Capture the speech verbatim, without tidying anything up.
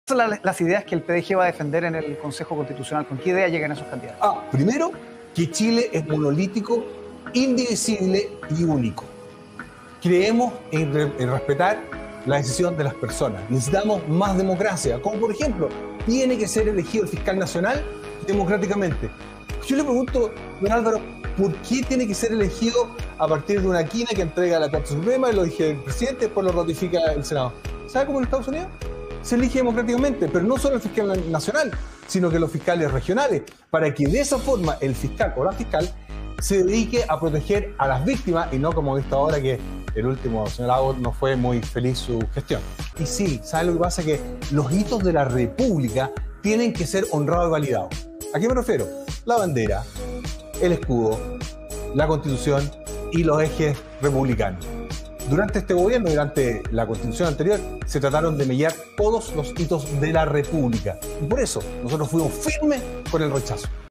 son las, las ideas que el P D G va a defender en el Consejo Constitucional? ¿Con qué idea llegan esos candidatos? Ah, primero, que Chile es monolítico, indivisible y único. Creemos en, re, en respetar la decisión de las personas. Necesitamos más democracia, como por ejemplo, tiene que ser elegido el fiscal nacional democráticamente. Yo le pregunto, don Álvaro, ¿por qué tiene que ser elegido a partir de una quina que entrega la Corte Suprema, lo elige el presidente, después lo ratifica el Senado? ¿Sabe cómo en Estados Unidos? Se elige democráticamente, pero no solo el fiscal nacional, sino que los fiscales regionales, para que de esa forma el fiscal o la fiscal se dedique a proteger a las víctimas y no como he visto ahora que el último señor Abbott no fue muy feliz su gestión. Y sí, ¿sabe lo que pasa? Que los hitos de la República tienen que ser honrados y validados. ¿A qué me refiero? La bandera, el escudo, la Constitución y los ejes republicanos. Durante este gobierno, durante la Constitución anterior, se trataron de mellar todos los hitos de la República. Y por eso nosotros fuimos firmes con el rechazo.